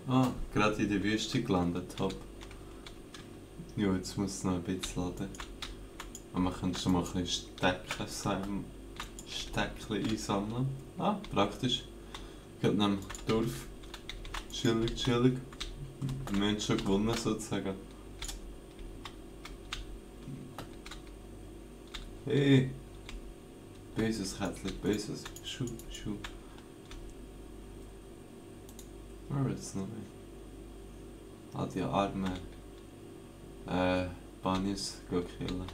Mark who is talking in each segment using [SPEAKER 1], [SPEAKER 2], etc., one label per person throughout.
[SPEAKER 1] Ah, gerade in der Wüste gelandet, top. Ja, jetzt muss es noch ein bisschen laden. Und man könnte schon mal ein bisschen Steckchen einsammeln. Ah, praktisch. Geht neben Dorf. Chillig, chillig. Wir haben schon gewonnen sozusagen. Hey! Böses Kätzchen, böses. Schuh, Schuh. Oh, jetzt noch nicht. Ah, die armen Bunnies go killen.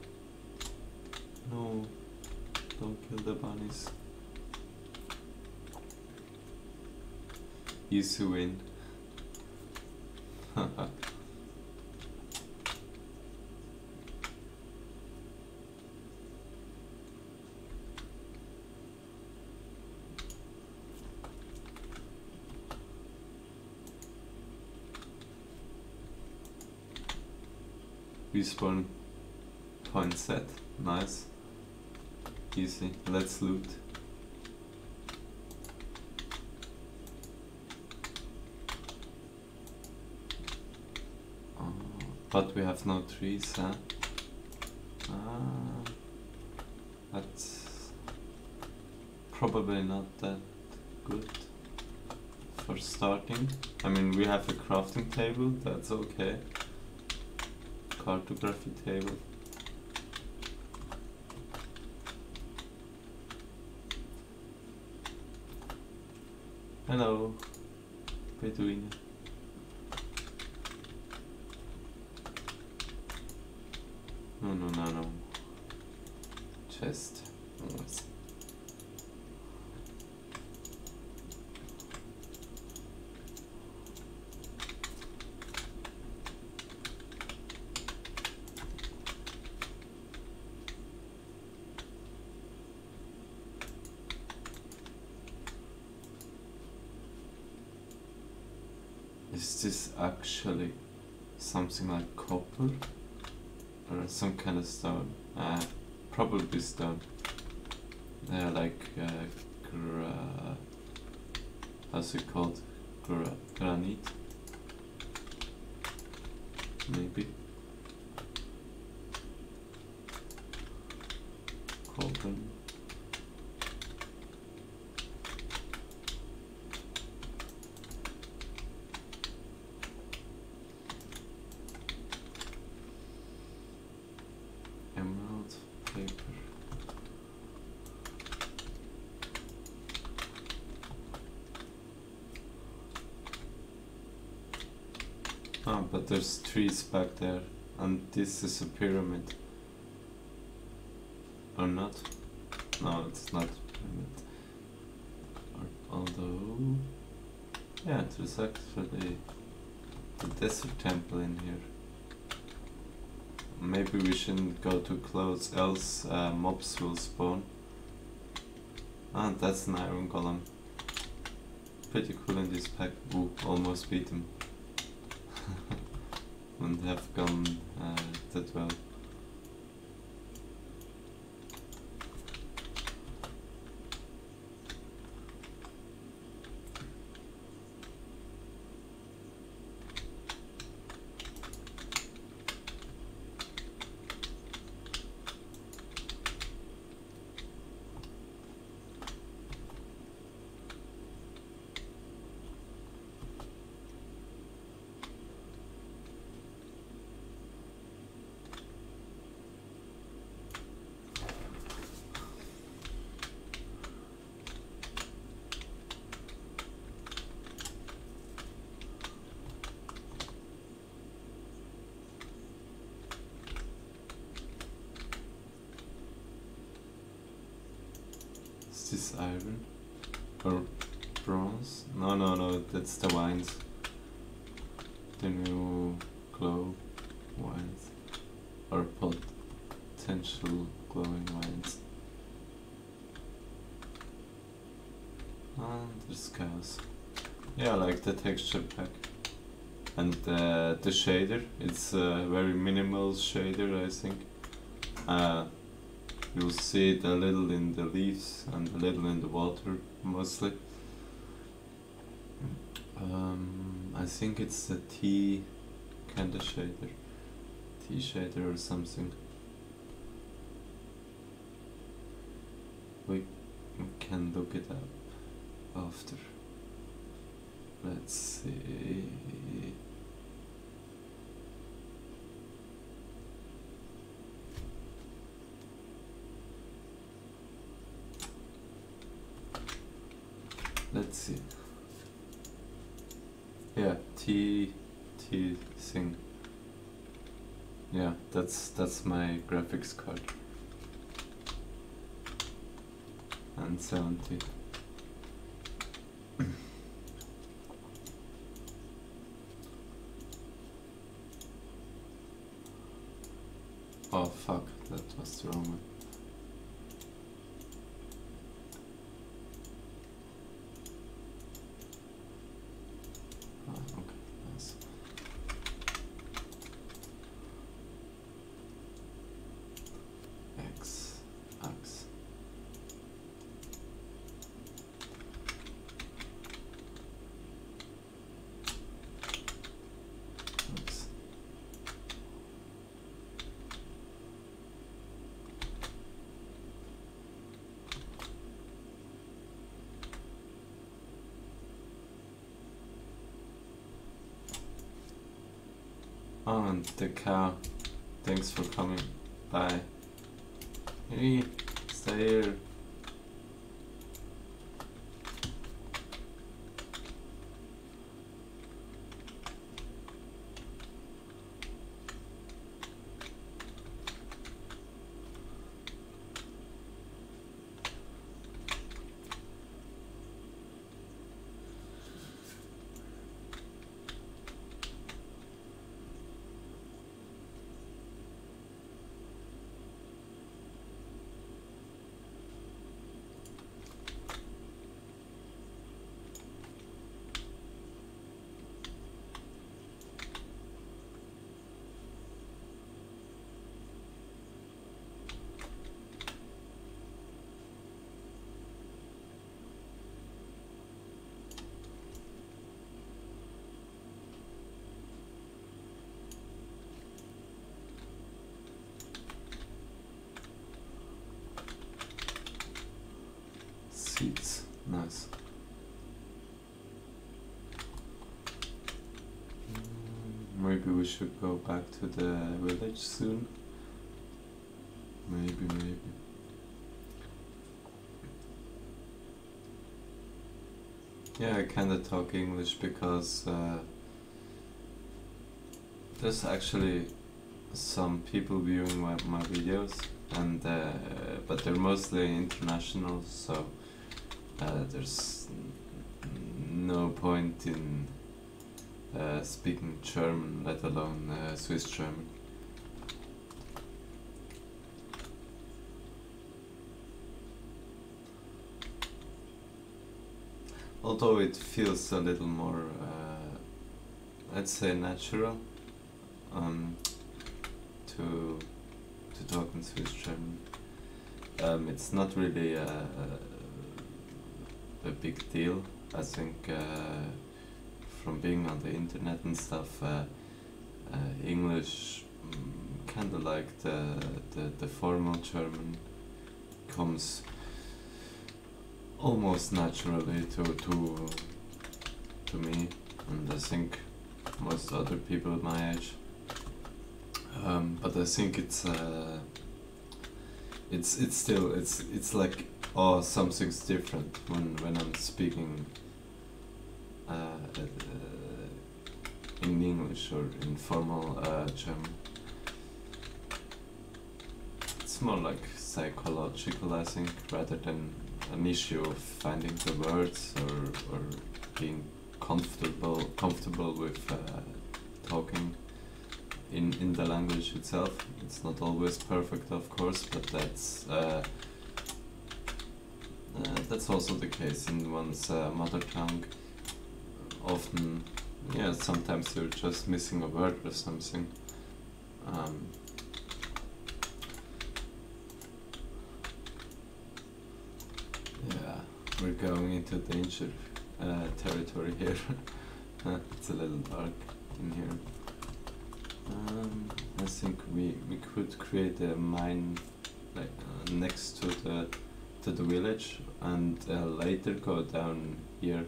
[SPEAKER 1] No, don't kill the bunnies. Easy win. Haha. Respawn point set. Nice. Easy. Let's loot. But we have no trees, huh? That's probably not that good for starting. I mean, we have a crafting table, that's okay. Cartography table. Hello, Bedouin. No. Chest. Nice. Is this actually something like copper? Or some kind of stone? Probably stone. Like how's it called? Granite? Maybe. Carbon. Emerald paper. Ah, but there's trees back there, and this is a pyramid. Or not? No, it's not a pyramid. Although, yeah, there's actually the desert temple in here. Maybe we shouldn't go too close, else mobs will spawn. Ah, that's an iron golem. Pretty cool in this pack. Ooh, almost beat him. Wouldn't have gone that well. Is this iron? Or bronze? No, that's the wines. The new glow wines. Or potential glowing wines. And there's cows. Yeah, I like the texture pack. And the shader, it's a very minimal shader, I think. You'll see it a little in the leaves and a little in the water, mostly. I think it's the T kind of shader. T shader or something. We can look it up after. Let's see. Let's see. Yeah, T thing. Yeah, that's my graphics card. And 70. Oh fuck, that was the wrong one. Oh, okay, nice. X. Oh, and the cow. Thanks for coming. Bye. Hey, stay here. Seats, nice. Maybe we should go back to the village soon. Maybe. Yeah, I kinda talk English because there's actually some people viewing my videos, and but they're mostly international, so there's no point in speaking German, let alone Swiss German. Although it feels a little more, I'd say, natural to talk in Swiss German. It's not really a big deal. I think from being on the internet and stuff, English, kind of like the formal German, comes almost naturally to me, and I think most other people my age. But I think it's still it's like, oh, something's different when I'm speaking in English or in formal German. It's more like psychological, I think, rather than an issue of finding the words or being comfortable with talking in the language itself. It's not always perfect, of course, but that's also the case in one's mother tongue. Often, yeah, sometimes you're just missing a word or something. Yeah, we're going into danger territory here. It's a little dark in here. I think we could create a mine like next to the village, and later go down here,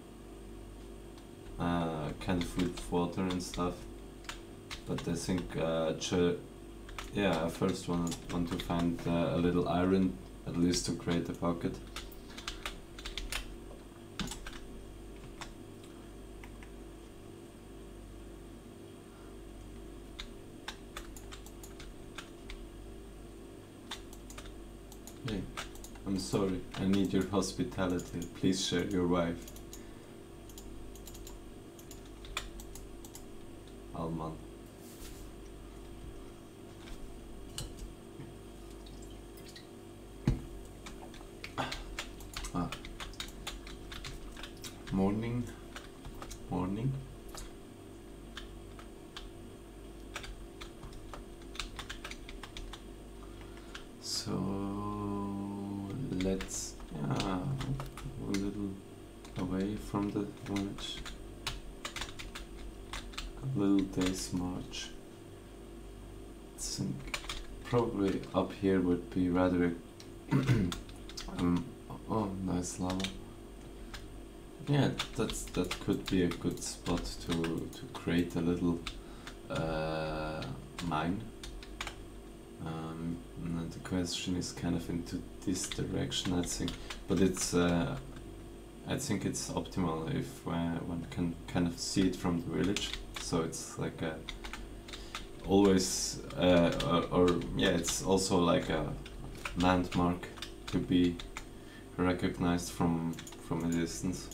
[SPEAKER 1] kind of with water and stuff. But I think I first want to find a little iron, at least to create a bucket. Hey, I'm sorry, I need your hospitality. Please share your wife. Alman. Morning. So let's a little away from the village. A little day's march. I think probably up here would be rather oh, nice lava. Yeah, that could be a good spot to create a little mine. And the question is kind of into this direction, I think, but it's I think it's optimal if one can kind of see it from the village, so it's like a always it's also like a landmark to be recognized from a distance.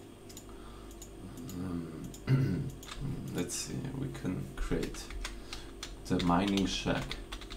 [SPEAKER 1] Let's see, we can create the mining shack.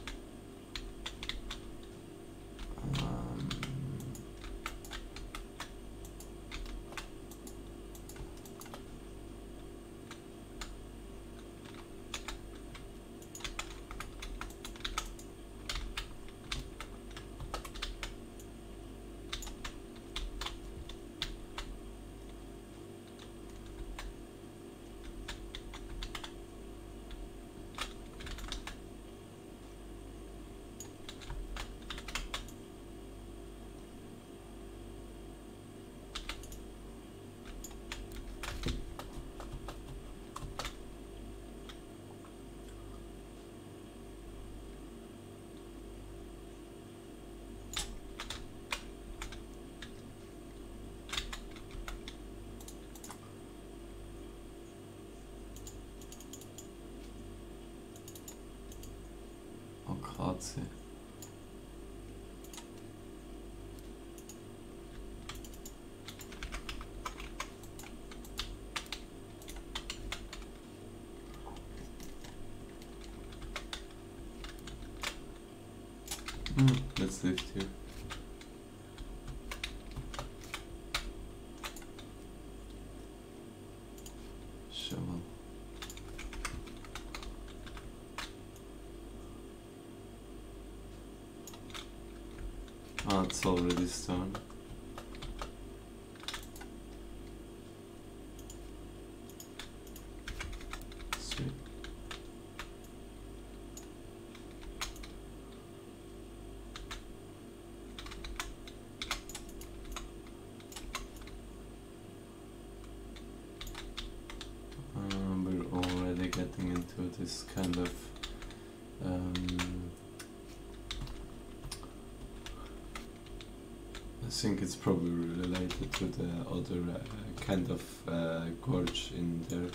[SPEAKER 1] Grazie. Let's lift here. Shovel. Oh, it's already stone. Sweet. We're already getting into this kind of I think it's probably related to the other kind of gorge in there.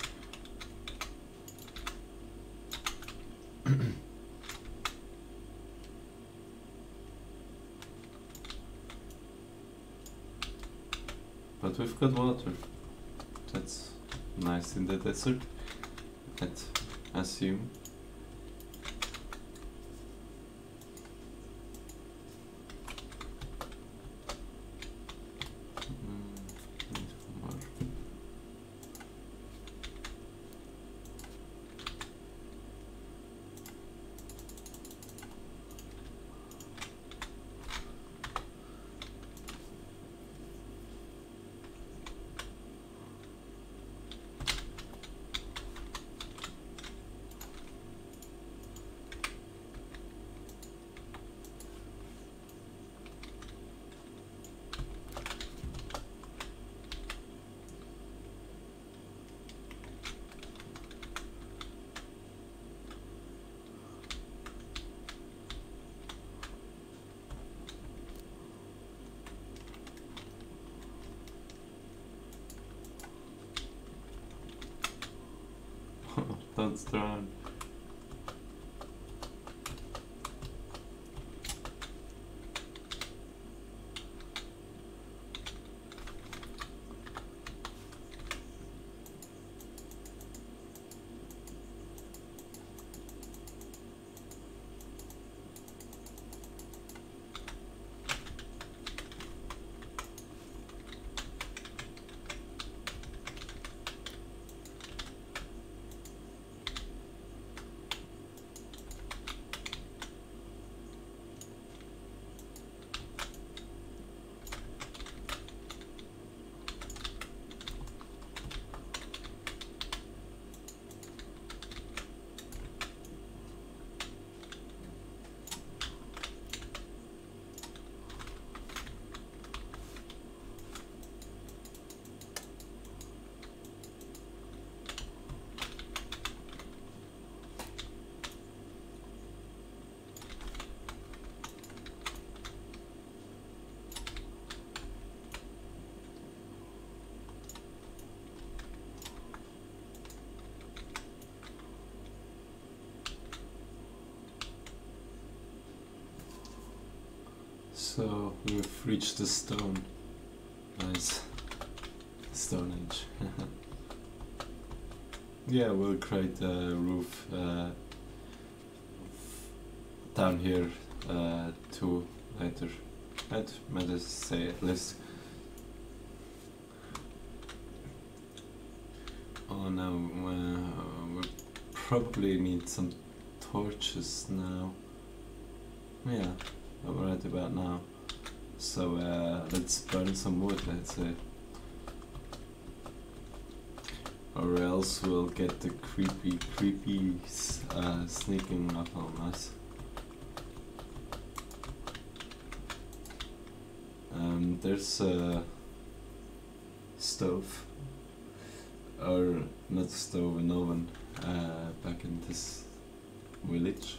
[SPEAKER 1] But we've got water. That's nice in the desert, I'd assume. not thrown. So we've reached the stone. Nice. Stone Age. Yeah, we'll create a roof down here too later. Might as say at least. Oh no, we probably need some torches now. Yeah, right about now. So let's burn some wood, let's say. Or else we'll get the creepies sneaking up on us. There's a stove, or not a stove, an oven, back in this village.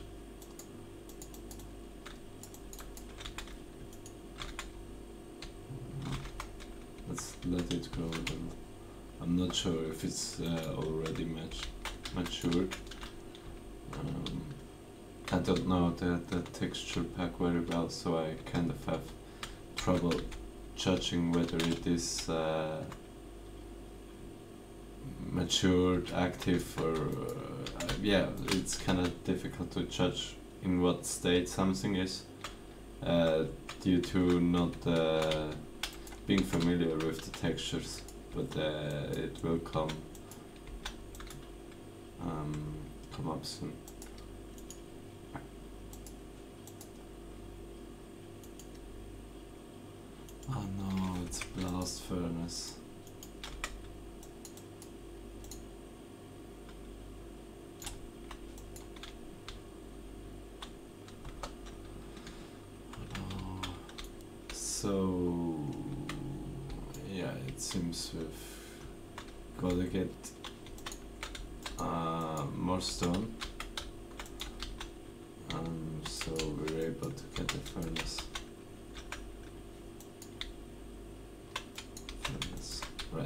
[SPEAKER 1] Let's let it grow. I'm not sure if it's already matured. I don't know the texture pack very well, so I kind of have trouble judging whether it is matured, active, or yeah, it's kind of difficult to judge in what state something is due to not being familiar with the textures, but it will come up soon. Oh no, it's blast furnace. Oh, so yeah, it seems we've gotta get more stone, so we're able to get the furnace. Right.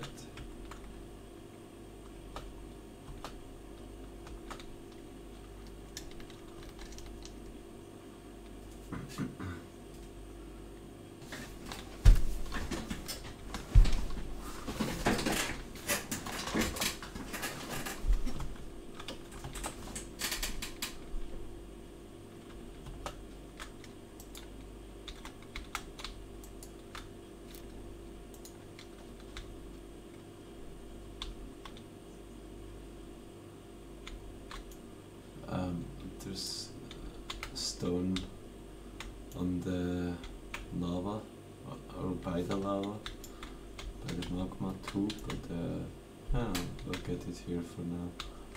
[SPEAKER 1] There's stone on the lava, or by the lava, by the magma too, but yeah, we'll get it here for now.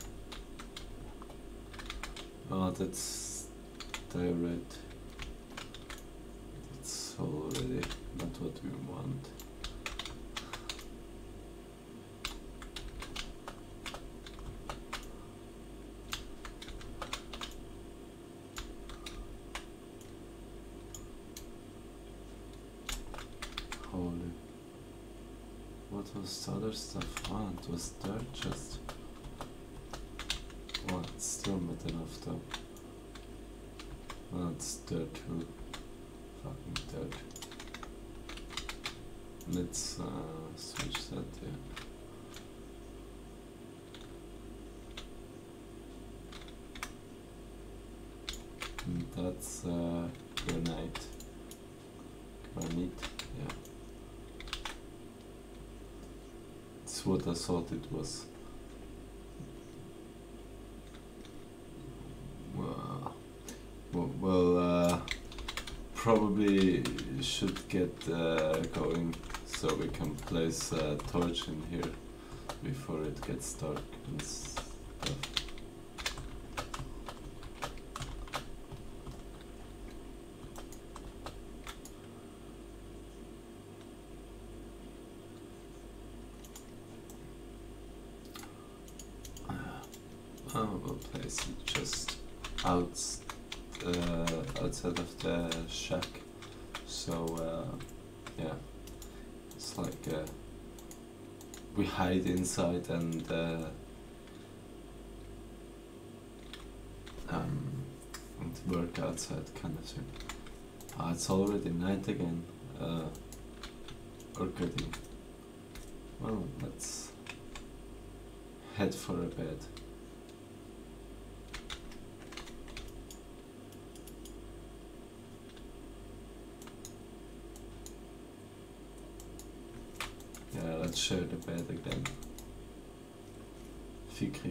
[SPEAKER 1] Oh, that's diorite. It's already not what we want. Holy. What was the other stuff? Ah, it was dirt just. It's still not enough though. Well, it's dirt too. Fucking dirt. Let's switch that, yeah. And that's granite. Granite, yeah. It's what I thought it was. Well, probably should get going so we can place a torch in here before it gets dark and stuff. We'll place it just outside of the shack. So yeah, it's like we hide inside and work outside, kind of thing. It's already night again. Or getting. Well, let's head for a bed. Yeah, let's share the bed again. Fikri.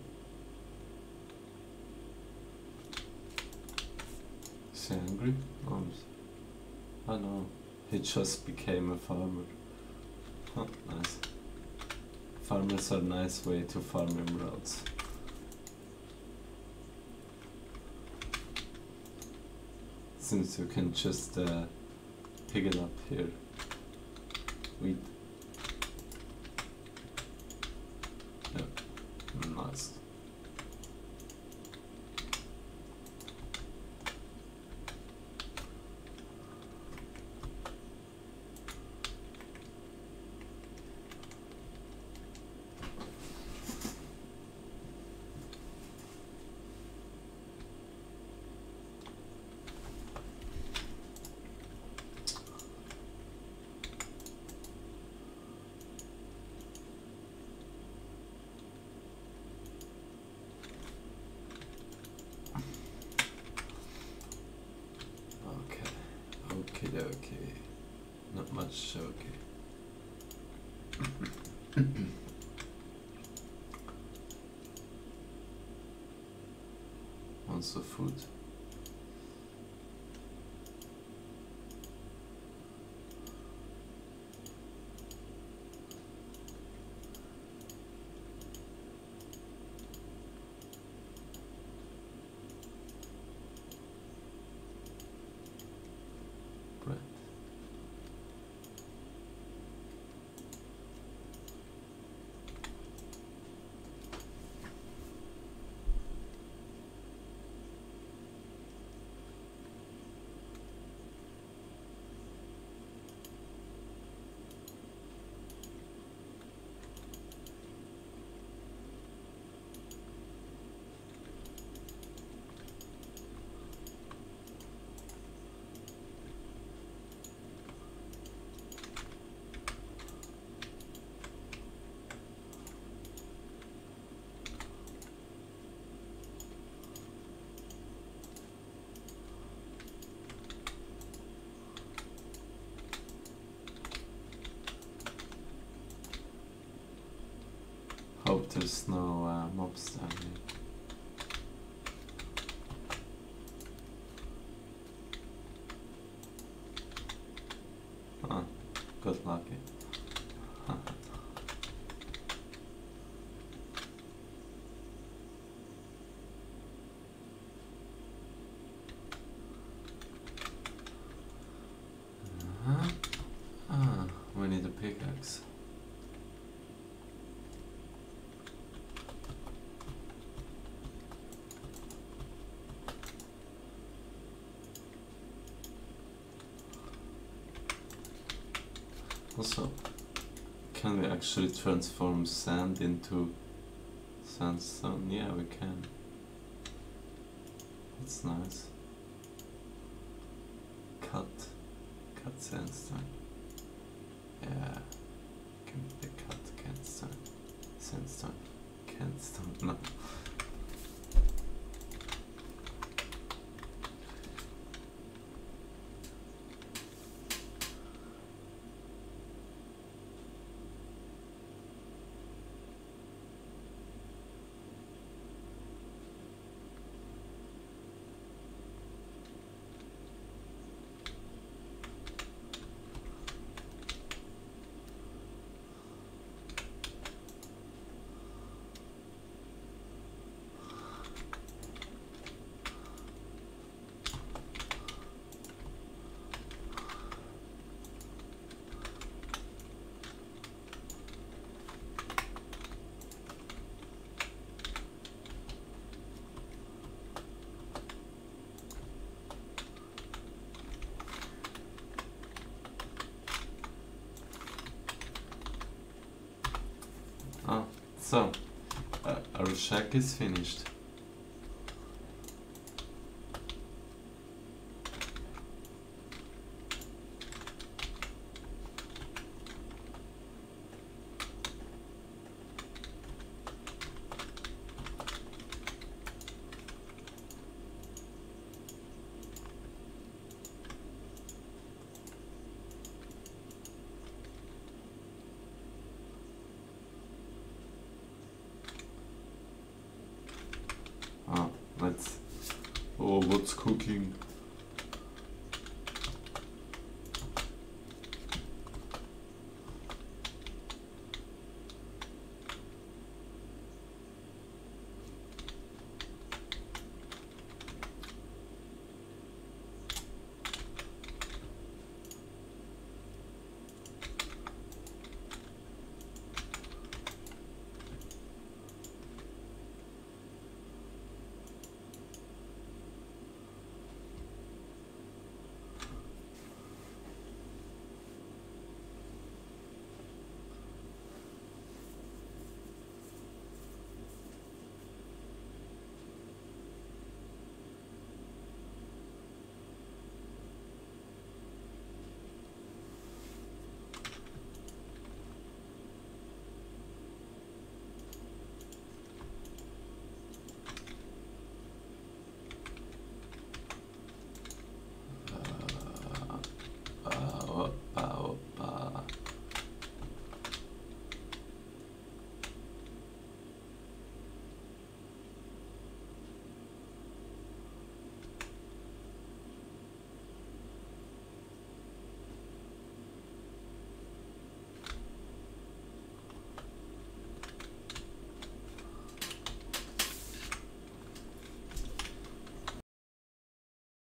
[SPEAKER 1] Is he angry? Oh no, he just became a farmer. Huh, nice. Farmers are a nice way to farm emeralds. Since you can just pick it up here. Wheat. Yeah, nice. Okay, not much, okay. Wants the food. Hope there's no mobs down here. Huh, got lucky. We need a pickaxe. Also, can we actually transform sand into sandstone? Yeah, we can. That's nice. Cut sandstone. Yeah, can be cut sandstone. No. Oh, so our shack is finished. Oh, let's. Oh, what's cooking?